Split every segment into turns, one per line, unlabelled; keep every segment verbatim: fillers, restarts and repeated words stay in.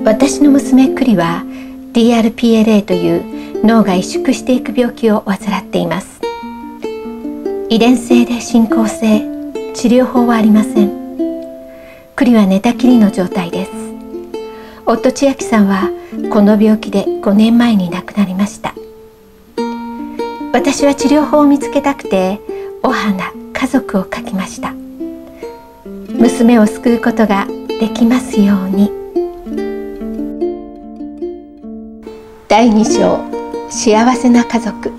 私の娘クリは ディーアールピーエルエー という脳が萎縮していく病気を患っています。遺伝性で進行性、治療法はありません。クリは寝たきりの状態です。夫千秋さんはこの病気でごねんまえに亡くなりました。私は治療法を見つけたくてお花、家族を描きました。娘を救うことができますように。だいに章、幸せな家族。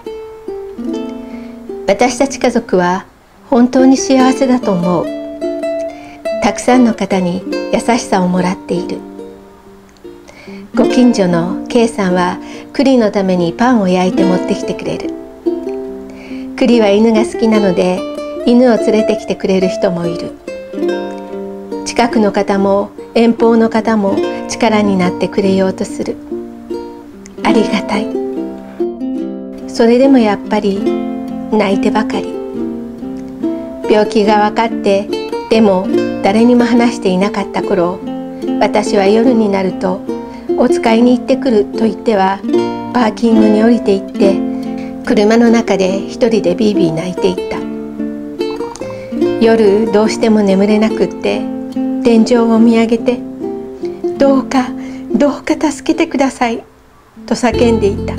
私たち家族は本当に幸せだと思う。たくさんの方に優しさをもらっている。ご近所の K さんはクリのためにパンを焼いて持ってきてくれる。クリは犬が好きなので犬を連れてきてくれる人もいる。近くの方も遠方の方も力になってくれようとする。ありがたい。それでもやっぱり泣いてばかり。病気が分かってでも誰にも話していなかった頃、私は夜になるとお使いに行ってくると言ってはパーキングに降りて行って車の中で一人でビービー泣いていた。夜どうしても眠れなくって天井を見上げて「どうかどうか助けてください」と叫んでいた。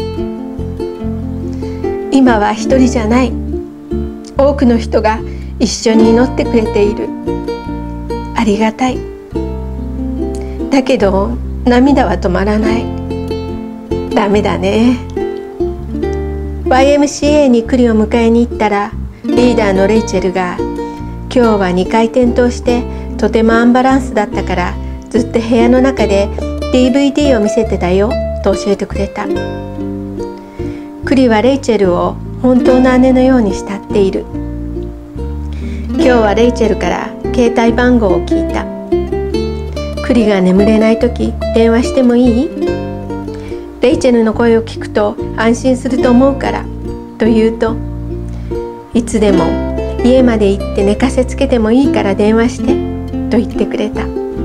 今は一人じゃない。多くの人が一緒に祈ってくれている。ありがたい。だけど涙は止まらない。ダメだね。ワイエムシーエー にクリを迎えに行ったらリーダーのレイチェルが「今日はにかい転倒してとてもアンバランスだったからずっと部屋の中で ディーブイディー を見せてたよ」と教えてくれた。クリはレイチェルを本当の姉のように慕っている。今日はレイチェルから携帯番号を聞いた。クリが眠れない時電話してもいい？レイチェルの声を聞くと安心すると思うからと言うと、いつでも家まで行って寝かせつけてもいいから電話してと言ってくれた。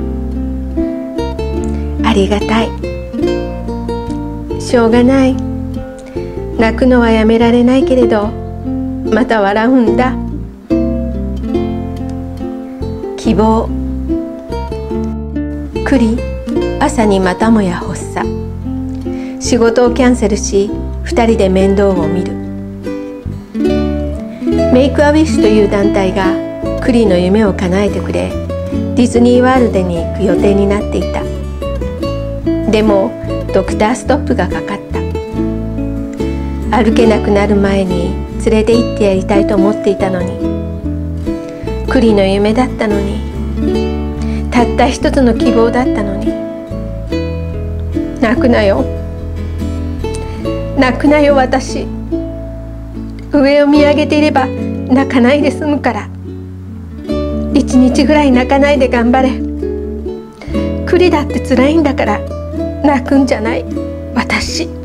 ありがたい。しょうがない。泣くのはやめられないけれどまた笑うんだ。希望。クリ、朝にまたもや発作。仕事をキャンセルし二人で面倒を見る。メイクアウィッシュという団体がクリの夢を叶えてくれディズニーワールドに行く予定になっていた。でもドクターストップがかかった。歩けなくなる前に連れて行ってやりたいと思っていたのに、クリの夢だったのに、たった一つの希望だったのに。泣くなよ、泣くなよ。私上を見上げていれば泣かないで済むから。一日ぐらい泣かないで頑張れ。クリだって辛いんだから泣くんじゃない。私